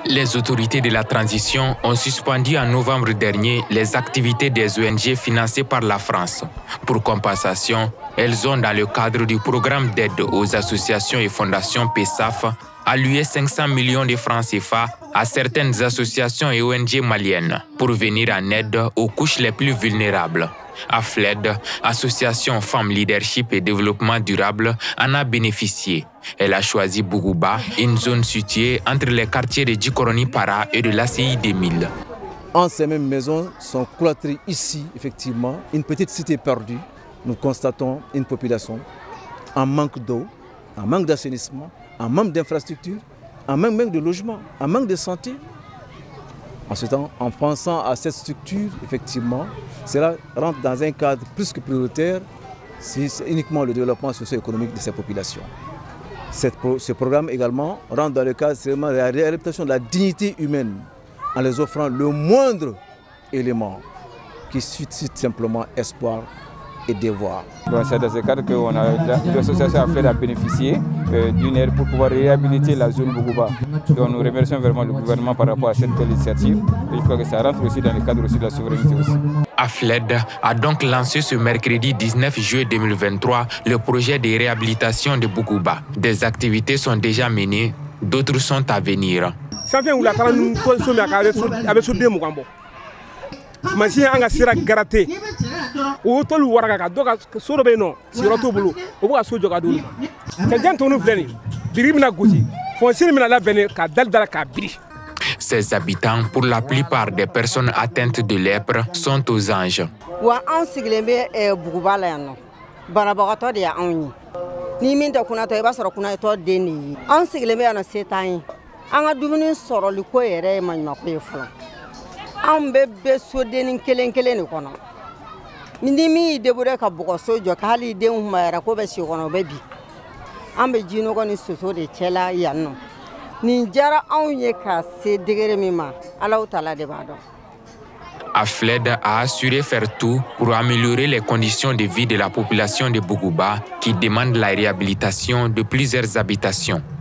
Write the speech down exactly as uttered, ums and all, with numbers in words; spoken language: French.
Les autorités de la transition ont suspendu en novembre dernier les activités des O N G financées par la France. Pour compensation, elles ont, dans le cadre du programme d'aide aux associations et fondations P E S A F, alloué cinq cents millions de francs C F A à certaines associations et O N G maliennes pour venir en aide aux couches les plus vulnérables. A F L E D, Association Femmes Leadership et Développement Durable, en a bénéficié. Elle a choisi Bougouba, une zone située entre les quartiers de Djikoroni-Para et de l'A C I deux mille. En ces mêmes maisons sont cloîtrées ici, effectivement, une petite cité perdue. Nous constatons une population en manque d'eau, en manque d'assainissement, en manque d'infrastructures, en manque de logement, en manque de santé. En ce temps, en pensant à cette structure, effectivement, cela rentre dans un cadre plus que prioritaire, c'est uniquement le développement socio-économique de ces populations. Cette, ce programme également rentre dans le cadre de la réhabilitation de la dignité humaine en les offrant le moindre élément qui suscite simplement espoir et devoir. C'est dans ce cadre que l'association a fait à bénéficier euh, d'une aide pour pouvoir réhabiliter la zone Bougouba. Donc nous remercions vraiment le gouvernement par rapport à cette belle initiative. Et je crois que ça rentre aussi dans le cadre aussi de la souveraineté aussi. A F L E D a donc lancé ce mercredi dix-neuf juillet deux mille vingt-trois le projet de réhabilitation de Bougouba. Des activités sont déjà menées, d'autres sont à venir. Masi anga sira garate o tolu waraga ka doka soro be no siro to bulu o buka so joga dulu ka jantonu fleni biribina gosi fonsini mina la bene ka daldala ka biri. Ces habitants, pour la plupart des personnes atteintes de lèpre, sont aux anges. Wa an siglembe e Bougouba la no banabagatɔ de ya anw ye ni min tɛ kunatɔ i b'a sɔrɔ kunatɔ den de ye an siglembe yana setan ye an ka dumuni sɔrɔli ko yɛrɛ ye maɲumako ye fɔlɔ. An bɛ bɛ sodenni kelen kelen de kɔnɔ ni min y'i débrouillé ka bɔgɔso jɔ k'ali denw humayara ko bɛ si kɔnɔ o bɛ bi an bɛ jinɔgɔ ni soso de cɛla yan nɔ nin diyara anw ye ka se degré min ma Alahu Taala de b'a dɔn. A F L E D a assuré faire tout pour améliorer les conditions de vie de la population de Bougouba qui demande la réhabilitation de plusieurs habitations.